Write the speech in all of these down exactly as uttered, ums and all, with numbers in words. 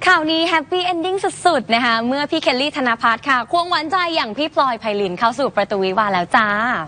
ข่าวนี้แฮปปี้เอนดิ้งสุดๆนะคะเมื่อพี่เคลลี่ธนภัทรค่ะควงหวานใจอย่างพี่พลอยไพลินเข้าสู่ประตูวิวาห์แล้วจ้า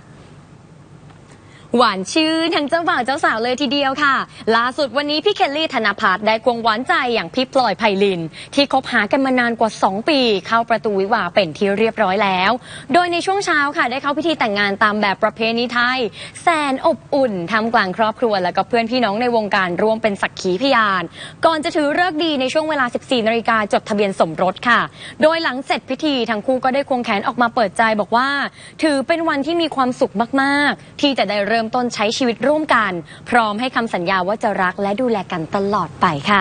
หวานชื่นทั้งเจ้าบ่าวเจ้าสาวเลยทีเดียวค่ะล่าสุดวันนี้พี่เคลลี่ธนภัทรได้ควงหวานใจอย่างพี่พลอยไพลินที่คบหากันมานานกว่าสองปีเข้าประตูวิวาห์เป็นที่เรียบร้อยแล้วโดยในช่วงเช้าค่ะได้เข้าพิธีแต่งงานตามแบบประเพณีไทยแสนอบอุ่นท่ามกลางครอบครัวและก็เพื่อนพี่น้องในวงการร่วมเป็นสักขีพยานก่อนจะถือฤกษ์ดีในช่วงเวลา สิบสี่นาฬิกาจดทะเบียนสมรสค่ะโดยหลังเสร็จพิธีทั้งคู่ก็ได้ควงแขนออกมาเปิดใจบอกว่าถือเป็นวันที่มีความสุขมากๆที่จะได้เริ่มต้นใช้ชีวิตร่วมกันพร้อมให้คำสัญญาว่าจะรักและดูแลกันตลอดไปค่ะ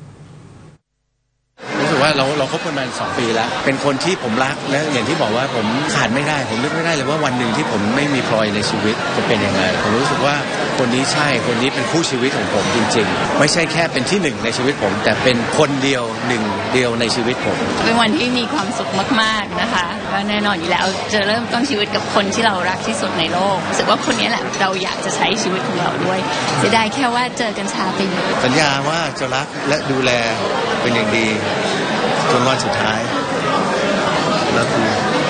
รู้สึกว่าเราเราคบกันมาสองปีแล้วเป็นคนที่ผมรักและอย่างที่บอกว่าผมขาดไม่ได้ผมนึกไม่ได้เลยว่าวันหนึ่งที่ผมไม่มีพลอยในชีวิตจะเป็นยังไงผมรู้สึกว่าคนนี้ใช่คนนี้เป็นคู่ชีวิตของผมจริงๆไม่ใช่แค่เป็นที่หนึ่งในชีวิตผมแต่เป็นคนเดียวหนึ่งเดียวในชีวิตผมเป็นวันที่มีความสุขมากๆนะคะก็แน่นอนอยู่แล้วจะเริ่มต้นชีวิตกับคนที่เรารักที่สุดในโลกรู้สึกว่าคนนี้แหละเราอยากจะใช้ชีวิตของเราด้วยเสียดายแค่ว่าเจอกันช้าไปหน่อยสัญญาว่าจะรักและดูแลเป็นอย่างดีจนวันสุดท้ายแล้วคือ